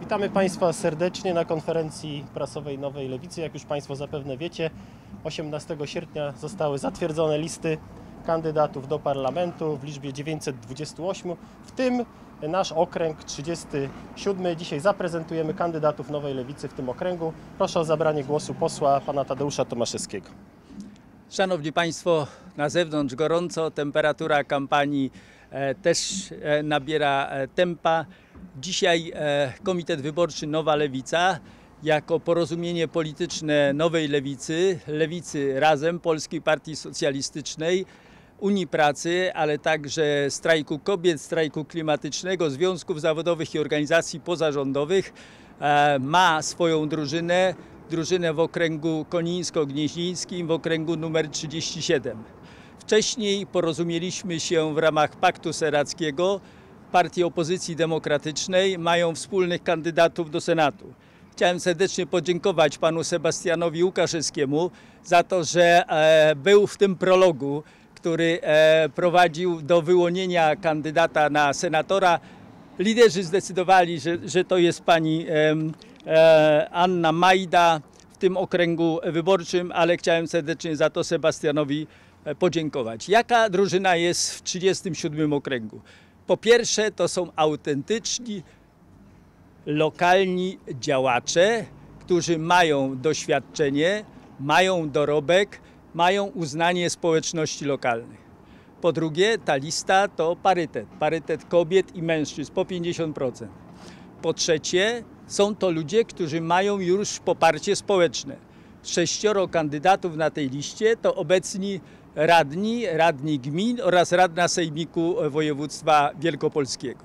Witamy Państwa serdecznie na konferencji prasowej Nowej Lewicy. Jak już Państwo zapewne wiecie, 18 sierpnia zostały zatwierdzone listy kandydatów do parlamentu w liczbie 928, w tym nasz okręg 37. Dzisiaj zaprezentujemy kandydatów Nowej Lewicy w tym okręgu. Proszę o zabranie głosu posła pana Tadeusza Tomaszewskiego. Szanowni Państwo, na zewnątrz gorąco, temperatura kampanii też nabiera tempa. Dzisiaj Komitet Wyborczy Nowa Lewica jako porozumienie polityczne Nowej Lewicy, Lewicy Razem, Polskiej Partii Socjalistycznej, Unii Pracy, ale także strajku kobiet, strajku klimatycznego, związków zawodowych i organizacji pozarządowych ma swoją drużynę w okręgu konińsko-gnieźnieńskim, w okręgu numer 37. Wcześniej porozumieliśmy się w ramach Paktu Serackiego. Partie Opozycji Demokratycznej mają wspólnych kandydatów do Senatu. Chciałem serdecznie podziękować panu Sebastianowi Łukaszewskiemu za to, że był w tym prologu, który prowadził do wyłonienia kandydata na senatora. Liderzy zdecydowali, że to jest pani Anna Majda w tym okręgu wyborczym, ale chciałem serdecznie za to Sebastianowi podziękować. Jaka drużyna jest w 37 okręgu? Po pierwsze, to są autentyczni, lokalni działacze, którzy mają doświadczenie, mają dorobek, mają uznanie społeczności lokalnych. Po drugie, ta lista to parytet kobiet i mężczyzn po 50%. Po trzecie, są to ludzie, którzy mają już poparcie społeczne. 6 kandydatów na tej liście to obecni radni gmin oraz radna Sejmiku Województwa Wielkopolskiego.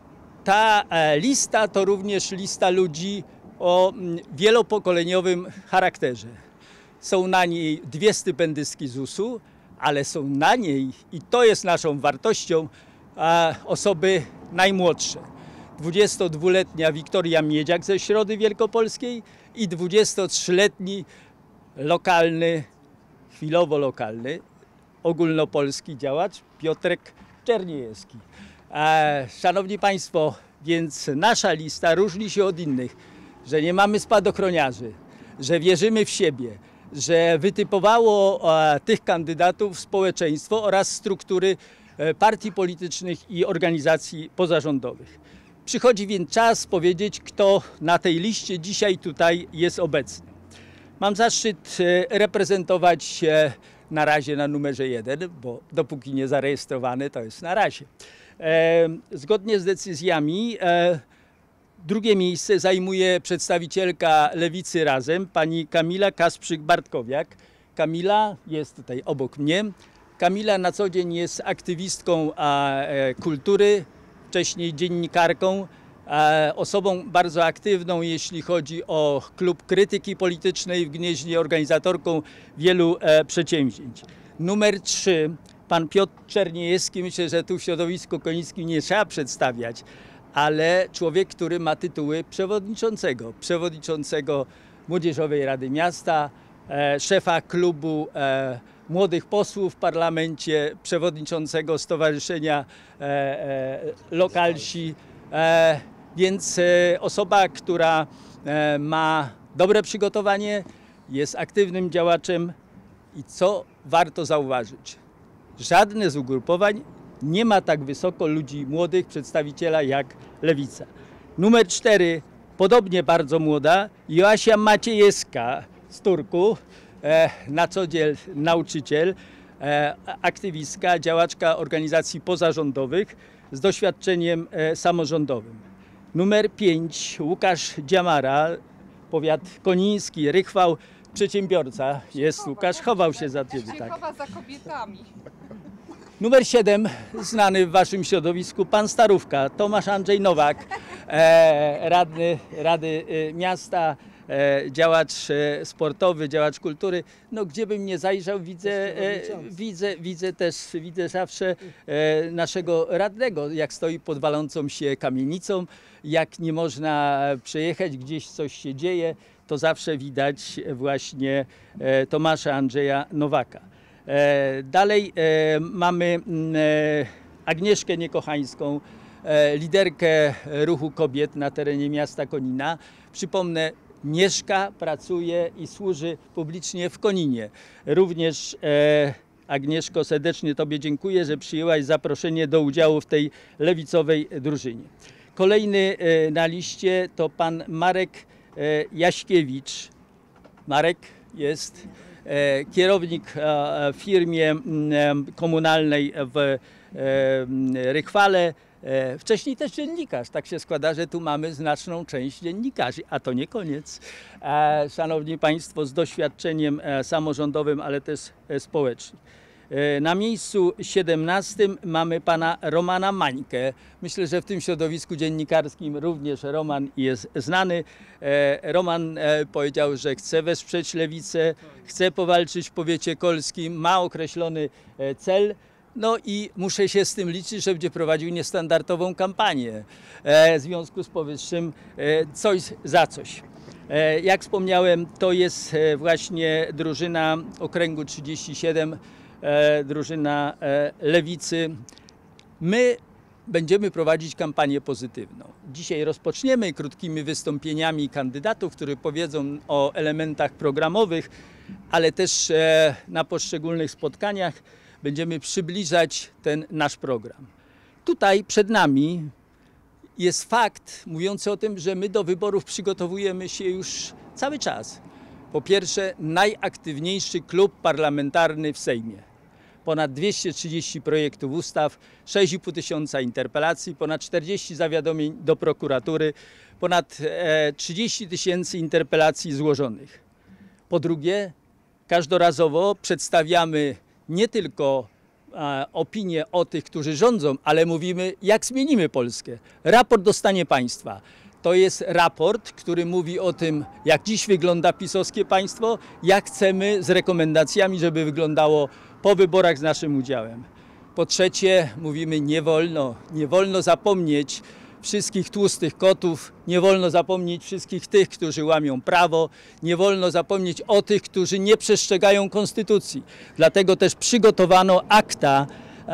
Ta lista to również lista ludzi o wielopokoleniowym charakterze. Są na niej 2 stypendystki ZUS-u, ale są na niej, i to jest naszą wartością, osoby najmłodsze. 22-letnia Wiktoria Miedziak ze Środy Wielkopolskiej i 23-letni lokalny, chwilowo lokalny, ogólnopolski działacz Piotrek Czerniejewski. Szanowni Państwo, więc nasza lista różni się od innych, że nie mamy spadochroniarzy, że wierzymy w siebie, że wytypowało tych kandydatów społeczeństwo oraz struktury partii politycznych i organizacji pozarządowych. Przychodzi więc czas powiedzieć, kto na tej liście dzisiaj tutaj jest obecny. Mam zaszczyt reprezentować na razie na numerze 1, bo dopóki nie zarejestrowany, to jest na razie. Zgodnie z decyzjami drugie miejsce zajmuje przedstawicielka Lewicy Razem, pani Kamila Kasprzyk-Bartkowiak. Kamila jest tutaj obok mnie. Kamila na co dzień jest aktywistką kultury, wcześniej dziennikarką, osobą bardzo aktywną, jeśli chodzi o Klub Krytyki Politycznej w Gnieźnie, organizatorką wielu przedsięwzięć. Numer 3, pan Piotr Czerniejewski, myślę, że tu w środowisku konińskim nie trzeba przedstawiać, ale człowiek, który ma tytuły przewodniczącego Młodzieżowej Rady Miasta, szefa klubu młodych posłów w parlamencie, przewodniczącego Stowarzyszenia Lokalsi, więc osoba, która ma dobre przygotowanie, jest aktywnym działaczem i co warto zauważyć, żadne z ugrupowań nie ma tak wysoko ludzi młodych, przedstawiciela jak Lewica. Numer 4, podobnie bardzo młoda, Joasia Maciejewska z Turku, na co dzień nauczyciel, aktywistka, działaczka organizacji pozarządowych z doświadczeniem samorządowym. Numer 5, Łukasz Dziamara, powiat koniński, Rychwał, przedsiębiorca. Jest Łukasz, chował się za ciebie. Tak. Chowa za kobietami. Numer 7, znany w waszym środowisku, pan Starówka, Tomasz Andrzej Nowak, radny Rady Miasta, działacz sportowy, działacz kultury. No gdzie bym nie zajrzał, widzę zawsze naszego radnego, jak stoi pod walącą się kamienicą, jak nie można przejechać, gdzieś coś się dzieje, to zawsze widać właśnie Tomasza Andrzeja Nowaka. Dalej mamy Agnieszkę Niekochańską, liderkę ruchu kobiet na terenie miasta Konina. Przypomnę, mieszka, pracuje i służy publicznie w Koninie. Również Agnieszko, serdecznie Tobie dziękuję, że przyjęłaś zaproszenie do udziału w tej lewicowej drużynie. Kolejny na liście to pan Marek Jaśkiewicz. Marek jest kierownik w firmie komunalnej w Rychwale. Wcześniej też dziennikarz. Tak się składa, że tu mamy znaczną część dziennikarzy, a to nie koniec. Szanowni Państwo, z doświadczeniem samorządowym, ale też społecznym. Na miejscu 17 mamy pana Romana Mańkę. Myślę, że w tym środowisku dziennikarskim również Roman jest znany. Roman powiedział, że chce wesprzeć lewicę, chce powalczyć w powiecie kolskim, ma określony cel. No i muszę się z tym liczyć, że będzie prowadził niestandardową kampanię. W związku z powyższym coś za coś. Jak wspomniałem, to jest właśnie drużyna okręgu 37, drużyna lewicy. My będziemy prowadzić kampanię pozytywną. Dzisiaj rozpoczniemy krótkimi wystąpieniami kandydatów, którzy powiedzą o elementach programowych, ale też na poszczególnych spotkaniach będziemy przybliżać ten nasz program. Tutaj przed nami jest fakt mówiący o tym, że my do wyborów przygotowujemy się już cały czas. Po pierwsze, najaktywniejszy klub parlamentarny w Sejmie. Ponad 230 projektów ustaw, 6,5 tysiąca interpelacji, ponad 40 zawiadomień do prokuratury, ponad 30 tysięcy interpelacji złożonych. Po drugie, każdorazowo przedstawiamy nie tylko opinie o tych, którzy rządzą, ale mówimy, jak zmienimy Polskę. Raport o stanie państwa. To jest raport, który mówi o tym, jak dziś wygląda pisowskie państwo, jak chcemy z rekomendacjami, żeby wyglądało po wyborach z naszym udziałem. Po trzecie, mówimy, nie wolno zapomnieć wszystkich tłustych kotów, nie wolno zapomnieć wszystkich tych, którzy łamią prawo, nie wolno zapomnieć o tych, którzy nie przestrzegają konstytucji. Dlatego też przygotowano akta,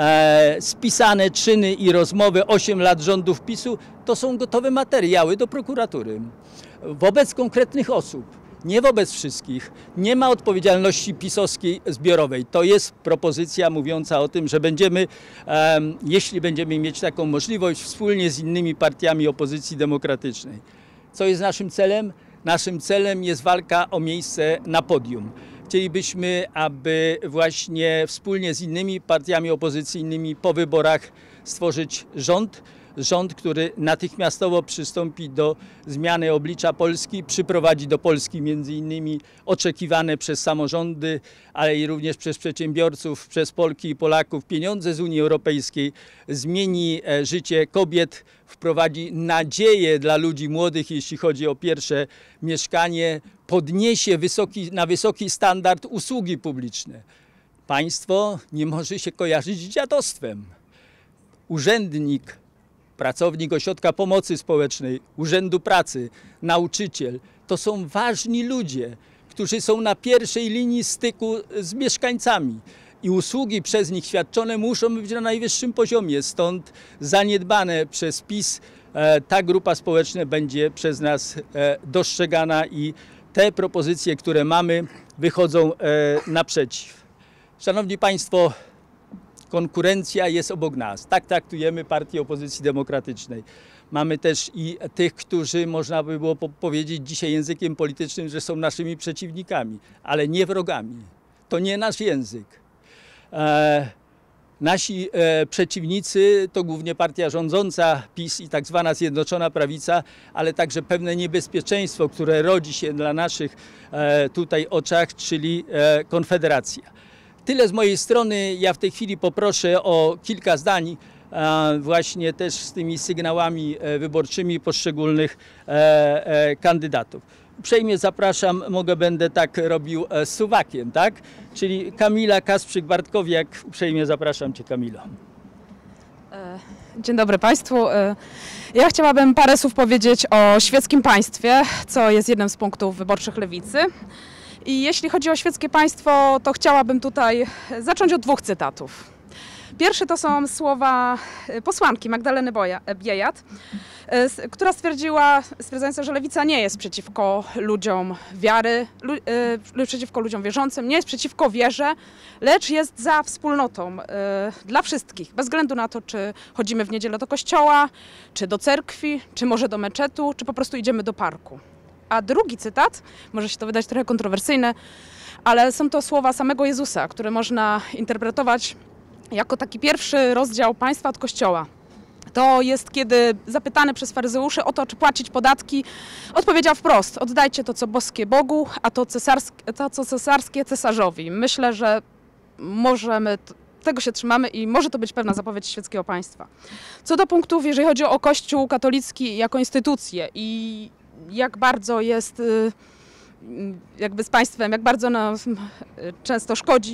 spisane czyny i rozmowy 8 lat rządów PiS-u, to są gotowe materiały do prokuratury. Wobec konkretnych osób, nie wobec wszystkich, nie ma odpowiedzialności pisowskiej zbiorowej. To jest propozycja mówiąca o tym, że będziemy, jeśli będziemy mieć taką możliwość, wspólnie z innymi partiami opozycji demokratycznej. Co jest naszym celem? Naszym celem jest walka o miejsce na podium. Chcielibyśmy, aby właśnie wspólnie z innymi partiami opozycyjnymi po wyborach stworzyć rząd, który natychmiastowo przystąpi do zmiany oblicza Polski, przyprowadzi do Polski między innymi oczekiwane przez samorządy, ale i również przez przedsiębiorców, przez Polki i Polaków pieniądze z Unii Europejskiej, zmieni życie kobiet, wprowadzi nadzieję dla ludzi młodych, jeśli chodzi o pierwsze mieszkanie, podniesie na wysoki standard usługi publiczne. Państwo nie może się kojarzyć z dziadostwem. Urzędnik, pracownik ośrodka pomocy społecznej, urzędu pracy, nauczyciel, to są ważni ludzie, którzy są na pierwszej linii styku z mieszkańcami i usługi przez nich świadczone muszą być na najwyższym poziomie, stąd zaniedbane przez PiS ta grupa społeczna będzie przez nas dostrzegana i te propozycje, które mamy, wychodzą naprzeciw. Szanowni Państwo, konkurencja jest obok nas. Tak traktujemy partię opozycji demokratycznej. Mamy też i tych, którzy można by było powiedzieć dzisiaj językiem politycznym, że są naszymi przeciwnikami, ale nie wrogami. To nie nasz język. Nasi przeciwnicy to głównie partia rządząca, PiS i tak zwana Zjednoczona Prawica, ale także pewne niebezpieczeństwo, które rodzi się na naszych tutaj oczach, czyli Konfederacja. Tyle z mojej strony. Ja w tej chwili poproszę o kilka zdań właśnie też z tymi sygnałami wyborczymi poszczególnych kandydatów. Uprzejmie zapraszam, będę tak robił z suwakiem, tak? Czyli Kamila Kasprzyk-Bartkowiak. Uprzejmie zapraszam Cię, Kamilo. Dzień dobry Państwu. Ja chciałabym parę słów powiedzieć o świeckim państwie, co jest jednym z punktów wyborczych Lewicy. I jeśli chodzi o świeckie państwo, to chciałabym tutaj zacząć od dwóch cytatów. Pierwszy to są słowa posłanki Magdaleny Biejat, która stwierdzając, że lewica nie jest przeciwko ludziom wiary, przeciwko ludziom wierzącym, nie jest przeciwko wierze, lecz jest za wspólnotą dla wszystkich, bez względu na to, czy chodzimy w niedzielę do kościoła, czy do cerkwi, czy może do meczetu, czy po prostu idziemy do parku. A drugi cytat, może się to wydać trochę kontrowersyjne, ale są to słowa samego Jezusa, które można interpretować jako taki pierwszy rozdział państwa od Kościoła. To jest, kiedy zapytany przez faryzeuszy o to, czy płacić podatki, odpowiedział wprost: oddajcie to, co boskie Bogu, a to, co cesarskie cesarzowi. Myślę, że tego się trzymamy i może to być pewna zapowiedź świeckiego państwa. Co do punktów, jeżeli chodzi o Kościół katolicki jako instytucję i jak bardzo jest jakby z państwem, jak bardzo nam często szkodzi,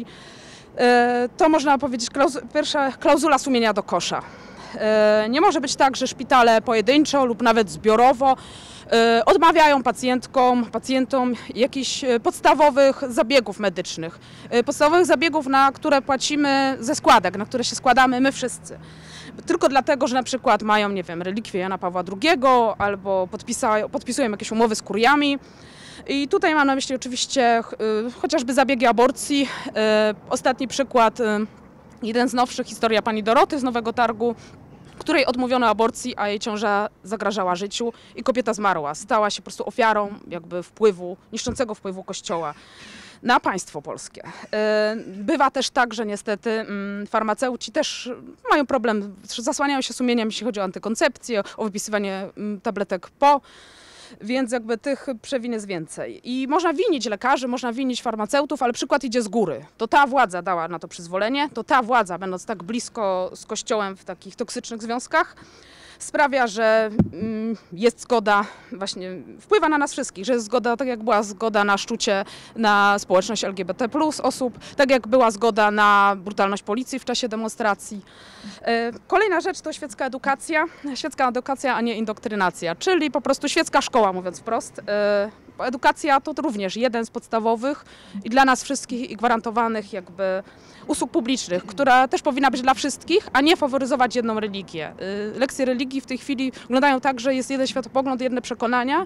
to można powiedzieć pierwsza klauzula sumienia do kosza. Nie może być tak, że szpitale pojedynczo lub nawet zbiorowo odmawiają pacjentom jakichś podstawowych zabiegów medycznych. Podstawowych zabiegów, na które płacimy ze składek, na które się składamy my wszyscy. Tylko dlatego, że na przykład mają, nie wiem, relikwie Jana Pawła II albo podpisują jakieś umowy z kuriami. I tutaj mam na myśli oczywiście chociażby zabiegi aborcji. Ostatni przykład, jeden z nowszych, historia pani Doroty z Nowego Targu, której odmówiono aborcji, a jej ciąża zagrażała życiu i kobieta zmarła. Stała się po prostu ofiarą jakby niszczącego wpływu Kościoła na państwo polskie. Bywa też tak, że niestety farmaceuci też mają problem, zasłaniają się sumieniem, jeśli chodzi o antykoncepcję, o wypisywanie tabletek po. Więc jakby tych przewin jest więcej. I można winić lekarzy, można winić farmaceutów, ale przykład idzie z góry. To ta władza dała na to przyzwolenie, to ta władza, będąc tak blisko z Kościołem w takich toksycznych związkach, sprawia, że jest zgoda, właśnie wpływa na nas wszystkich, że jest zgoda, tak jak była zgoda na szczucie na społeczność LGBT+ osób, tak jak była zgoda na brutalność policji w czasie demonstracji. Kolejna rzecz to świecka edukacja, a nie indoktrynacja, czyli po prostu świecka szkoła, mówiąc wprost. Edukacja to również jeden z podstawowych i dla nas wszystkich i gwarantowanych jakby usług publicznych, która też powinna być dla wszystkich, a nie faworyzować jedną religię. Lekcje religii w tej chwili wyglądają tak, że jest jeden światopogląd, jedne przekonania,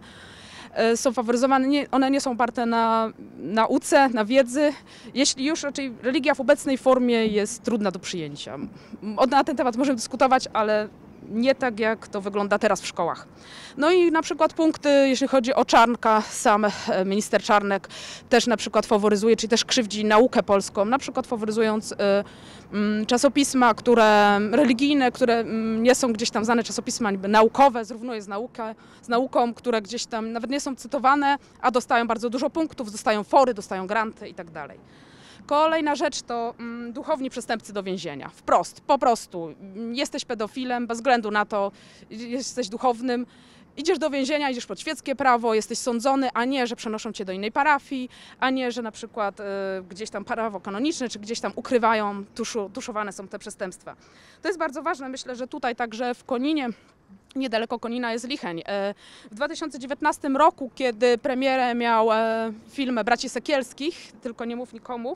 są faworyzowane, one nie są oparte na nauce, na wiedzy. Jeśli już, raczej religia w obecnej formie jest trudna do przyjęcia. Na ten temat możemy dyskutować, ale nie tak, jak to wygląda teraz w szkołach. No i na przykład punkty, jeśli chodzi o Czarnka, sam minister Czarnek też na przykład faworyzuje, czyli też krzywdzi naukę polską, na przykład faworyzując czasopisma, religijne, które nie są gdzieś tam znane czasopisma naukowe, zrównuje z nauką, które gdzieś tam nawet nie są cytowane, a dostają bardzo dużo punktów, dostają fory, dostają granty i tak dalej. Kolejna rzecz to duchowni przestępcy do więzienia. Wprost, po prostu. Jesteś pedofilem, bez względu na to, jesteś duchownym, idziesz do więzienia, idziesz pod świeckie prawo, jesteś sądzony, a nie, że przenoszą cię do innej parafii, a nie, że na przykład gdzieś tam prawo kanoniczne, czy gdzieś tam ukrywają, tuszowane są te przestępstwa. To jest bardzo ważne, myślę, że tutaj także w Koninie, niedaleko Konina jest Licheń. W 2019 roku, kiedy premierę miał film Braci Sekielskich, Tylko nie mów nikomu,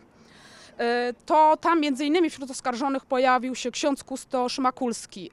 to tam między innymi wśród oskarżonych pojawił się ksiądz kustosz Makulski.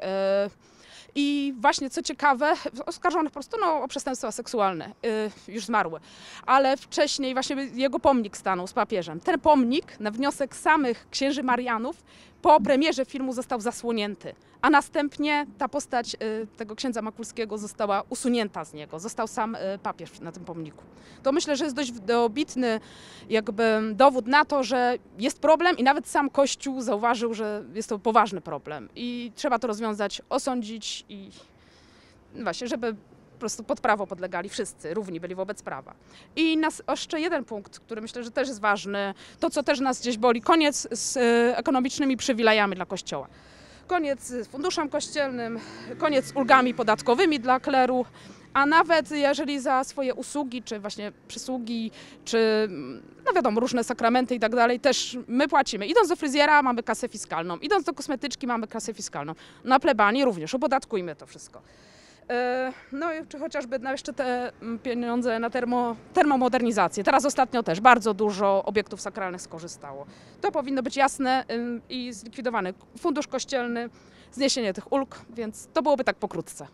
I właśnie co ciekawe, oskarżony po prostu o przestępstwa seksualne, już zmarły, ale wcześniej właśnie jego pomnik stanął z papieżem. Ten pomnik na wniosek samych księży Marianów po premierze filmu został zasłonięty, a następnie ta postać tego księdza Makulskiego została usunięta z niego, został sam papież na tym pomniku. To myślę, że jest dość dobitny jakby dowód na to, że jest problem i nawet sam Kościół zauważył, że jest to poważny problem i trzeba to rozwiązać, osądzić i właśnie, żeby po prostu pod prawo podlegali wszyscy, równi byli wobec prawa. I jeszcze jeden punkt, który myślę, że też jest ważny, to co też nas gdzieś boli, koniec z ekonomicznymi przywilejami dla Kościoła. Koniec z funduszem kościelnym, koniec z ulgami podatkowymi dla kleru, a nawet jeżeli za swoje usługi, czy właśnie przysługi, czy no wiadomo, różne sakramenty i tak dalej, też my płacimy. Idąc do fryzjera mamy kasę fiskalną, idąc do kosmetyczki mamy kasę fiskalną. Na plebanii również, opodatkujmy to wszystko. No i czy chociażby jeszcze te pieniądze na termomodernizację. Teraz ostatnio też bardzo dużo obiektów sakralnych skorzystało. To powinno być jasne i zlikwidowany fundusz kościelny, zniesienie tych ulg, więc to byłoby tak pokrótce.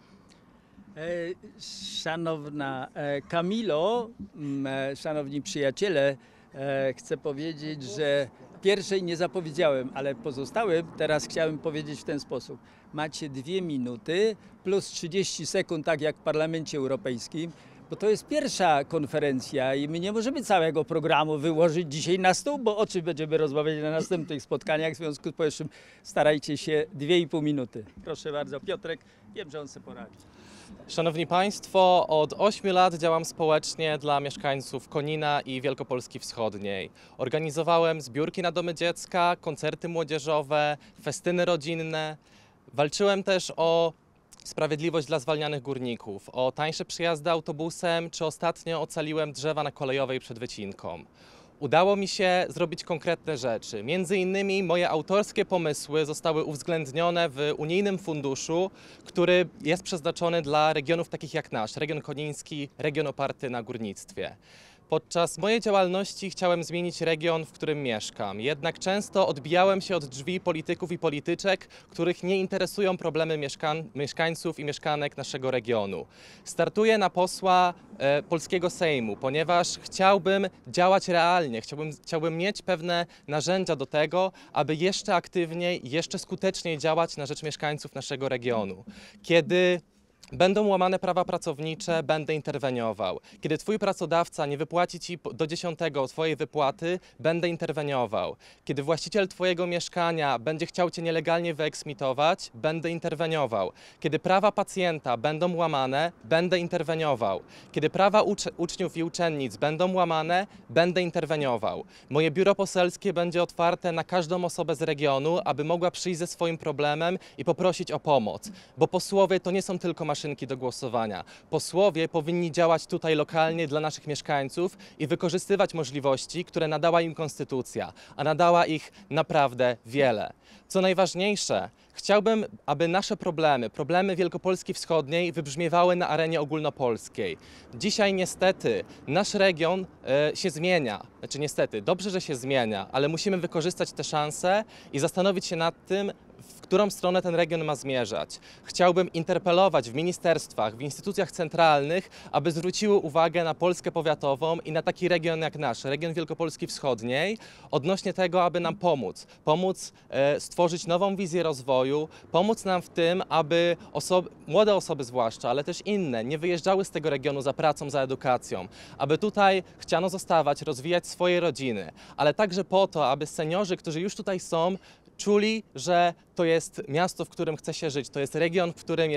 Szanowna Kamilo, szanowni przyjaciele, chcę powiedzieć, że pierwszej nie zapowiedziałem, ale pozostałym teraz chciałem powiedzieć w ten sposób. Macie 2 minuty plus 30 sekund, tak jak w Parlamencie Europejskim, bo to jest pierwsza konferencja i my nie możemy całego programu wyłożyć dzisiaj na stół, bo o czym będziemy rozmawiać na następnych spotkaniach. W związku z powyższym starajcie się 2,5 minuty. Proszę bardzo, Piotrek, wiem, że on sobie poradzi. Szanowni Państwo, od 8 lat działam społecznie dla mieszkańców Konina i Wielkopolski Wschodniej. Organizowałem zbiórki na domy dziecka, koncerty młodzieżowe, festyny rodzinne. Walczyłem też o sprawiedliwość dla zwalnianych górników, o tańsze przyjazdy autobusem, czy ostatnio ocaliłem drzewa na Kolejowej przed wycinką. Udało mi się zrobić konkretne rzeczy. Między innymi moje autorskie pomysły zostały uwzględnione w unijnym funduszu, który jest przeznaczony dla regionów takich jak nasz, region koniński, region oparty na górnictwie. Podczas mojej działalności chciałem zmienić region, w którym mieszkam. Jednak często odbijałem się od drzwi polityków i polityczek, których nie interesują problemy mieszkańców i mieszkanek naszego regionu. Startuję na posła polskiego Sejmu, ponieważ chciałbym działać realnie, chciałbym mieć pewne narzędzia do tego, aby jeszcze aktywniej, jeszcze skuteczniej działać na rzecz mieszkańców naszego regionu. Kiedy będą łamane prawa pracownicze, będę interweniował. Kiedy twój pracodawca nie wypłaci ci do 10 twojej wypłaty, będę interweniował. Kiedy właściciel twojego mieszkania będzie chciał cię nielegalnie wyeksmitować, będę interweniował. Kiedy prawa pacjenta będą łamane, będę interweniował. Kiedy prawa uczniów i uczennic będą łamane, będę interweniował. Moje biuro poselskie będzie otwarte na każdą osobę z regionu, aby mogła przyjść ze swoim problemem i poprosić o pomoc. Bo posłowie to nie są tylko maszynki do głosowania. Posłowie powinni działać tutaj lokalnie dla naszych mieszkańców i wykorzystywać możliwości, które nadała im konstytucja, a nadała ich naprawdę wiele. Co najważniejsze, chciałbym, aby nasze problemy Wielkopolski Wschodniej wybrzmiewały na arenie ogólnopolskiej. Dzisiaj niestety nasz region się zmienia. Znaczy niestety, dobrze, że się zmienia, ale musimy wykorzystać te szanse i zastanowić się nad tym, w którą stronę ten region ma zmierzać. Chciałbym interpelować w ministerstwach, w instytucjach centralnych, aby zwróciły uwagę na Polskę powiatową i na taki region jak nasz, region Wielkopolski Wschodniej, odnośnie tego, aby nam pomóc stworzyć nową wizję rozwoju, pomóc nam w tym, aby młode osoby zwłaszcza, ale też inne, nie wyjeżdżały z tego regionu za pracą, za edukacją, aby tutaj chciano zostawać, rozwijać swoje rodziny, ale także po to, aby seniorzy, którzy już tutaj są, czuli, że to jest miasto, w którym chce się żyć, to jest region,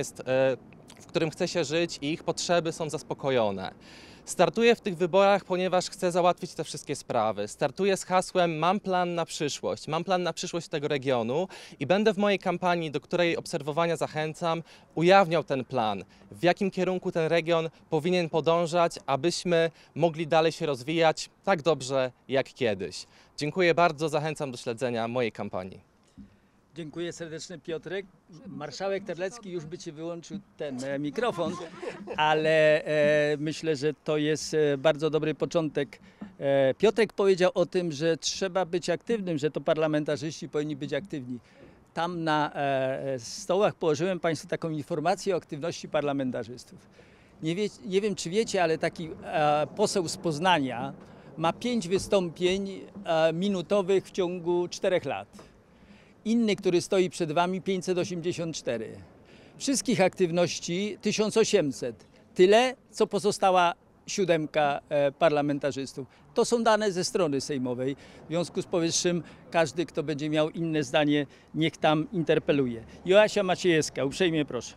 w którym chce się żyć i ich potrzeby są zaspokojone. Startuję w tych wyborach, ponieważ chcę załatwić te wszystkie sprawy. Startuję z hasłem mam plan na przyszłość tego regionu i będę w mojej kampanii, do której obserwowania zachęcam, ujawniał ten plan, w jakim kierunku ten region powinien podążać, abyśmy mogli dalej się rozwijać tak dobrze jak kiedyś. Dziękuję bardzo, zachęcam do śledzenia mojej kampanii. Dziękuję serdecznie, Piotrek. Marszałek Terlecki już by ci wyłączył ten mikrofon, ale myślę, że to jest bardzo dobry początek. Piotrek powiedział o tym, że trzeba być aktywnym, że to parlamentarzyści powinni być aktywni. Tam na stołach położyłem Państwu taką informację o aktywności parlamentarzystów. Nie wiem, czy wiecie, ale taki poseł z Poznania ma 5 wystąpień minutowych w ciągu 4 lat. Inny, który stoi przed Wami, 584. Wszystkich aktywności 1800. Tyle, co pozostała 7 parlamentarzystów. To są dane ze strony sejmowej. W związku z powyższym każdy, kto będzie miał inne zdanie, niech tam interpeluje. Joasia Maciejewska, uprzejmie proszę.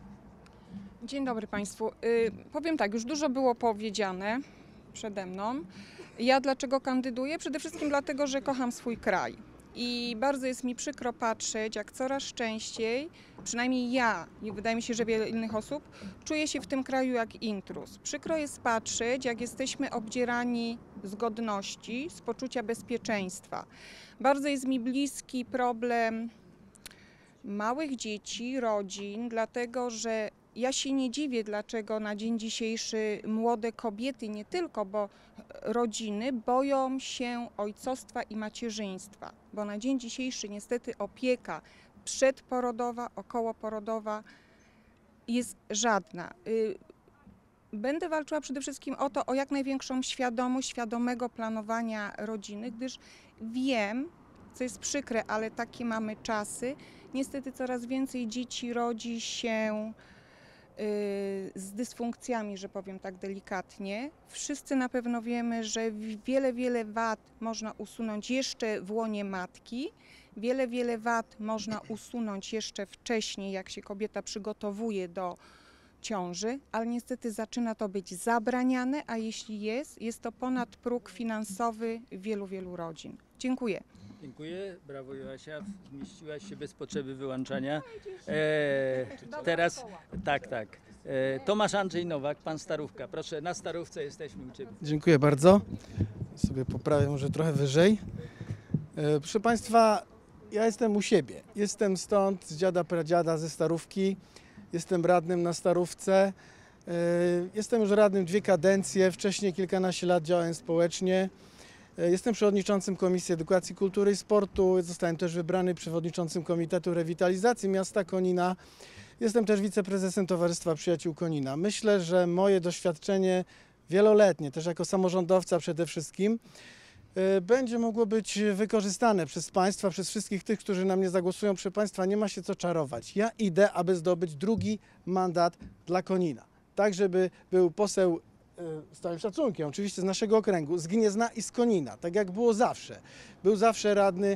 Dzień dobry Państwu. Powiem tak, już dużo było powiedziane przede mną. Ja dlaczego kandyduję? Przede wszystkim dlatego, że kocham swój kraj. I bardzo jest mi przykro patrzeć, jak coraz częściej, przynajmniej ja i wydaje mi się, że wiele innych osób, czuje się w tym kraju jak intruz. Przykro jest patrzeć, jak jesteśmy obdzierani z godności, z poczucia bezpieczeństwa. Bardzo jest mi bliski problem małych dzieci, rodzin, dlatego że ja się nie dziwię, dlaczego na dzień dzisiejszy młode kobiety, nie tylko, bo rodziny boją się ojcostwa i macierzyństwa, bo na dzień dzisiejszy niestety opieka przedporodowa, okołoporodowa jest żadna. Będę walczyła przede wszystkim o jak największą świadomość, świadomego planowania rodziny, gdyż wiem, co jest przykre, ale takie mamy czasy, niestety coraz więcej dzieci rodzi się z dysfunkcjami, że powiem tak delikatnie. Wszyscy na pewno wiemy, że wiele wad można usunąć jeszcze w łonie matki. Wiele wad można usunąć jeszcze wcześniej, jak się kobieta przygotowuje do ciąży, ale niestety zaczyna to być zabraniane, a jeśli jest to ponad próg finansowy wielu rodzin. Dziękuję. Dziękuję, brawo Joasia, zmieściłaś się bez potrzeby wyłączania. Teraz, tak. Tomasz Andrzej Nowak, pan Starówka. Proszę, na Starówce jesteśmy u Ciebie. Dziękuję bardzo. Sobie poprawię może trochę wyżej. Proszę Państwa, ja jestem u siebie. Jestem stąd, z dziada, pradziada, ze Starówki. Jestem radnym na Starówce. Jestem już radnym 2 kadencje, wcześniej kilkanaście lat działałem społecznie. Jestem przewodniczącym Komisji Edukacji, Kultury i Sportu. Zostałem też wybrany przewodniczącym Komitetu Rewitalizacji Miasta Konina. Jestem też wiceprezesem Towarzystwa Przyjaciół Konina. Myślę, że moje doświadczenie wieloletnie, też jako samorządowca przede wszystkim, będzie mogło być wykorzystane przez Państwa, przez wszystkich tych, którzy na mnie zagłosują. Proszę Państwa, nie ma się co czarować. Ja idę, aby zdobyć drugi mandat dla Konina. Tak, żeby był poseł, z całym szacunkiem, oczywiście z naszego okręgu, z Gniezna i z Konina, tak jak było zawsze. Był zawsze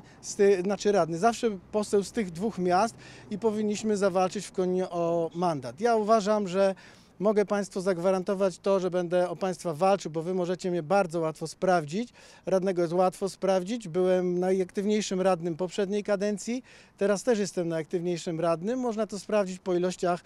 zawsze poseł z tych 2 miast i powinniśmy zawalczyć w Koninie o mandat. Ja uważam, że mogę Państwu zagwarantować to, że będę o Państwa walczył, bo Wy możecie mnie bardzo łatwo sprawdzić. Radnego jest łatwo sprawdzić. Byłem najaktywniejszym radnym poprzedniej kadencji. Teraz też jestem najaktywniejszym radnym. Można to sprawdzić po ilościach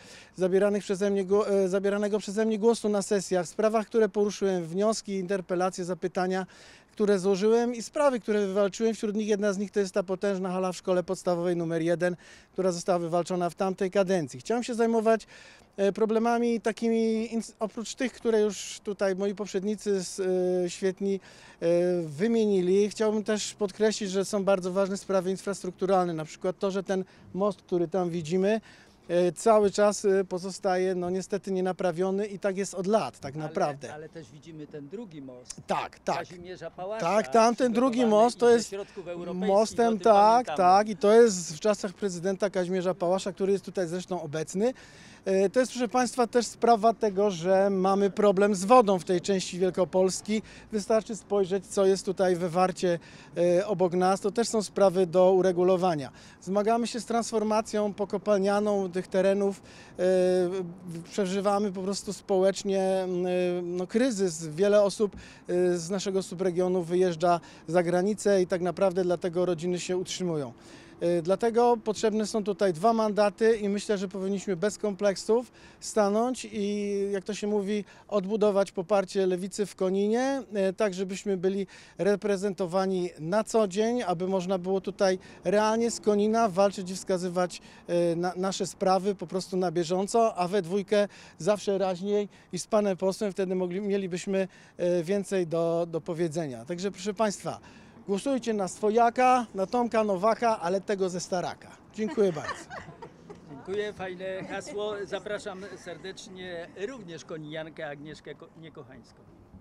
zabieranego przeze mnie głosu na sesjach, sprawach, które poruszyłem, wnioski, interpelacje, zapytania, które złożyłem i sprawy, które wywalczyłem. Wśród nich jedna z nich to jest ta potężna hala w szkole podstawowej nr 1, która została wywalczona w tamtej kadencji. Chciałem się zajmować problemami takimi, oprócz tych, które już tutaj moi poprzednicy świetni wymienili. Chciałbym też podkreślić, że są bardzo ważne sprawy infrastrukturalne, na przykład to, że ten most, który tam widzimy, cały czas pozostaje niestety nienaprawiony i tak jest od lat tak naprawdę. Ale też widzimy ten drugi most. Tak. Kazimierza Pałasza. Tak, tamten drugi most to jest mostem, tak, i to jest w czasach prezydenta Kazimierza Pałasza, który jest tutaj zresztą obecny. To jest, proszę Państwa, też sprawa tego, że mamy problem z wodą w tej części Wielkopolski. Wystarczy spojrzeć, co jest tutaj we Warcie obok nas. To też są sprawy do uregulowania. Zmagamy się z transformacją pokopalnianą tych terenów. Przeżywamy po prostu społecznie kryzys. Wiele osób z naszego subregionu wyjeżdża za granicę i tak naprawdę dlatego rodziny się utrzymują. Dlatego potrzebne są tutaj 2 mandaty i myślę, że powinniśmy bez kompleksów stanąć i, jak to się mówi, odbudować poparcie lewicy w Koninie, tak żebyśmy byli reprezentowani na co dzień, aby można było tutaj realnie z Konina walczyć i wskazywać nasze sprawy po prostu na bieżąco, a we 2 zawsze raźniej i z panem posłem wtedy mielibyśmy więcej do powiedzenia. Także proszę Państwa, głosujcie na swojaka, na Tomka Nowaka, ale tego ze Staraka. Dziękuję bardzo. Dziękuję, fajne hasło. Zapraszam serdecznie również koniniankę Agnieszkę Niekochańską.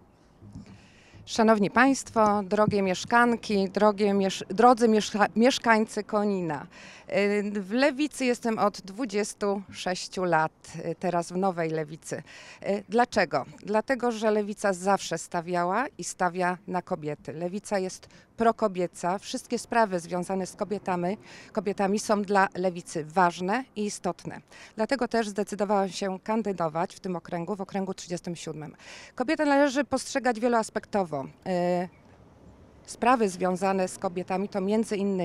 Szanowni Państwo, drogie mieszkanki, drodzy mieszkańcy Konina. W Lewicy jestem od 26 lat, teraz w Nowej Lewicy. Dlaczego? Dlatego, że Lewica zawsze stawiała i stawia na kobiety. Lewica jest prokobieca. Wszystkie sprawy związane z kobietami są dla Lewicy ważne i istotne. Dlatego też zdecydowałam się kandydować w tym okręgu, w okręgu 37. Kobietę należy postrzegać wieloaspektowo. Sprawy związane z kobietami to między innymi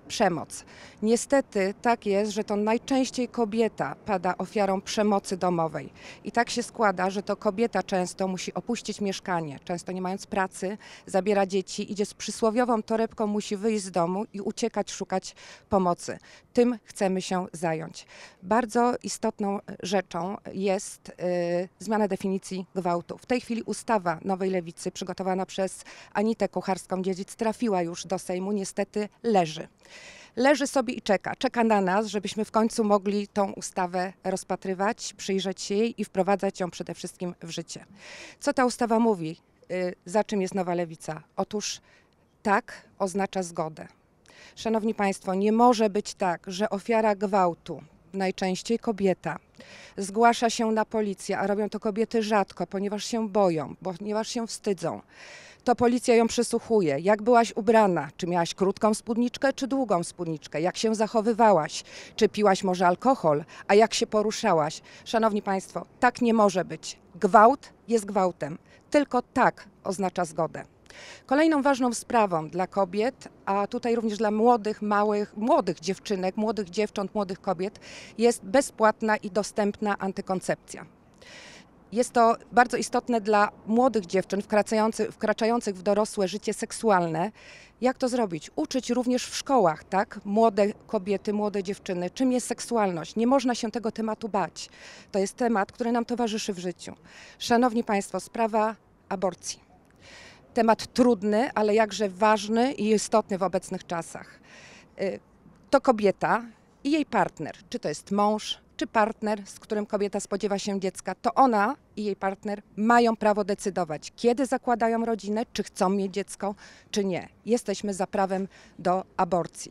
przemoc. Niestety tak jest, że to najczęściej kobieta pada ofiarą przemocy domowej. I tak się składa, że to kobieta często musi opuścić mieszkanie, często nie mając pracy, zabiera dzieci, idzie z przysłowiową torebką, musi wyjść z domu i uciekać, szukać pomocy. Tym chcemy się zająć. Bardzo istotną rzeczą jest zmiana definicji gwałtu. W tej chwili ustawa Nowej Lewicy przygotowana przez Anitę Kucharską-Dziedzic trafiła już do Sejmu, niestety leży. Leży sobie i czeka. Czeka na nas, żebyśmy w końcu mogli tą ustawę rozpatrywać, przyjrzeć się jej i wprowadzać ją przede wszystkim w życie. Co ta ustawa mówi? Za czym jest Nowa Lewica? Otóż tak oznacza zgodę. Szanowni Państwo, nie może być tak, że ofiara gwałtu, najczęściej kobieta, zgłasza się na policję, a robią to kobiety rzadko, ponieważ się boją, ponieważ się wstydzą. To policja ją przesłuchuje. Jak byłaś ubrana? Czy miałaś krótką spódniczkę, czy długą spódniczkę? Jak się zachowywałaś? Czy piłaś może alkohol? A jak się poruszałaś? Szanowni Państwo, tak nie może być. Gwałt jest gwałtem. Tylko tak oznacza zgodę. Kolejną ważną sprawą dla kobiet, a tutaj również dla młodych dziewczynek, młodych dziewcząt, młodych kobiet jest bezpłatna i dostępna antykoncepcja. Jest to bardzo istotne dla młodych dziewczyn wkraczających w dorosłe życie seksualne. Jak to zrobić? Uczyć również w szkołach, tak? Młode kobiety, młode dziewczyny, czym jest seksualność. Nie można się tego tematu bać. To jest temat, który nam towarzyszy w życiu. Szanowni Państwo, sprawa aborcji. Temat trudny, ale jakże ważny i istotny w obecnych czasach. To kobieta i jej partner, czy to jest mąż, czy partner, z którym kobieta spodziewa się dziecka, to ona i jej partner mają prawo decydować, kiedy zakładają rodzinę, czy chcą mieć dziecko, czy nie. Jesteśmy za prawem do aborcji.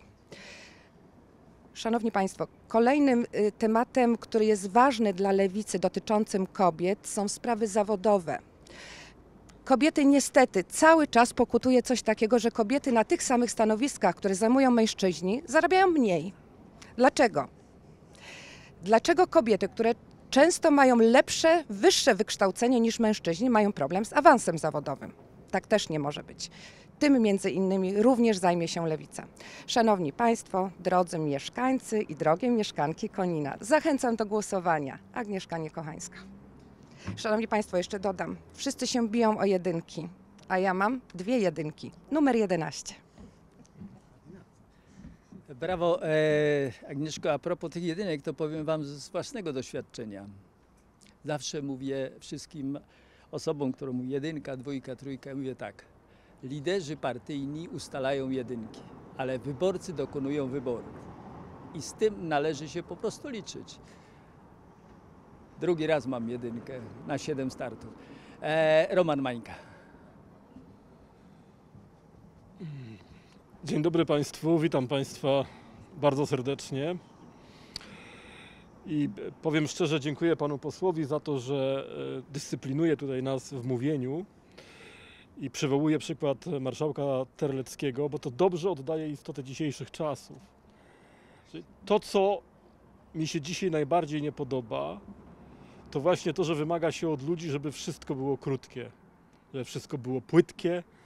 Szanowni Państwo, kolejnym tematem, który jest ważny dla lewicy dotyczącym kobiet, są sprawy zawodowe. Kobiety niestety cały czas pokutuje coś takiego, że kobiety na tych samych stanowiskach, które zajmują mężczyźni, zarabiają mniej. Dlaczego? Dlaczego kobiety, które często mają lepsze, wyższe wykształcenie niż mężczyźni, mają problem z awansem zawodowym? Tak też nie może być. Tym między innymi również zajmie się Lewica. Szanowni Państwo, drodzy mieszkańcy i drogie mieszkanki Konina, zachęcam do głosowania. Agnieszka Niekochańska. Szanowni Państwo, jeszcze dodam, wszyscy się biją o jedynki, a ja mam 2 jedynki, numer 11. Brawo, Agnieszko, a propos tych jedynek, to powiem Wam z własnego doświadczenia. Zawsze mówię wszystkim osobom, które mówią 1, 2, 3, mówię tak. Liderzy partyjni ustalają jedynki, ale wyborcy dokonują wyboru. I z tym należy się po prostu liczyć. Drugi raz mam 1 na 7 startów. Roman Mańka. Dzień dobry Państwu, witam Państwa bardzo serdecznie i powiem szczerze, dziękuję Panu posłowi za to, że dyscyplinuje tutaj nas w mówieniu i przywołuje przykład marszałka Terleckiego, bo to dobrze oddaje istotę dzisiejszych czasów. Czyli to, co mi się dzisiaj najbardziej nie podoba, to właśnie to, że wymaga się od ludzi, żeby wszystko było krótkie, żeby wszystko było płytkie,